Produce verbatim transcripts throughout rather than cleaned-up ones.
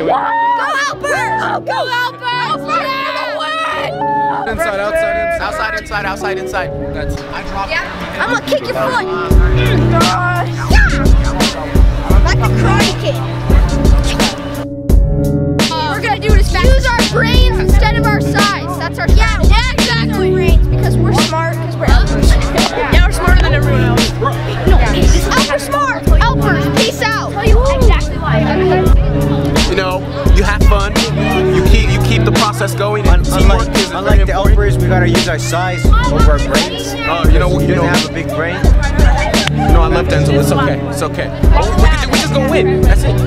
Go Alpers! Go Alpers! Yeah! Inside, outside, inside. Outside, inside, outside, inside. That's I dropped Yeah. I'm gonna kick your foot. Yeah! Like a karate kid. We're gonna do this fast. Use our brains instead of our size. That's our yeah, yeah, exactly. Brains because we're smart. Because we're Alpers. Yeah, we're smarter than everyone else. No, Alpers smart. Alpers, peace out. Tell you exactly why. You know, you have fun. You keep you keep the process going. And teamwork Unlike, is unlike very the important. Alpers, we gotta use our size over our brains. Oh, you know, He you doesn't know, have a big brain. you know, I love Denzel. It's okay. It's okay. We, we, can, we just go win. That's it.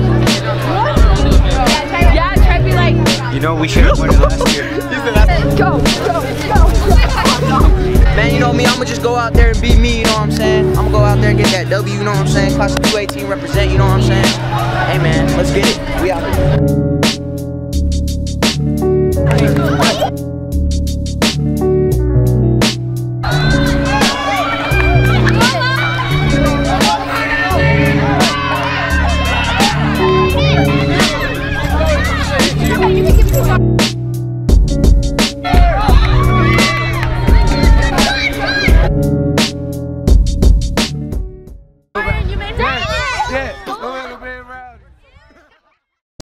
Yeah, try to be like. You know, we should have won it last year. Go, go, go. Man, you know me, I'ma just go out there and be me, you know what I'm saying? I'ma go out there and get that W, you know what I'm saying? Class of two eighteen represent, you know what I'm saying? Hey man, let's get it. We out here.